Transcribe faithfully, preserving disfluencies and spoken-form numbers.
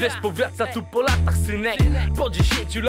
Deszcz powraca tu po latach, synek. Po dziesięciu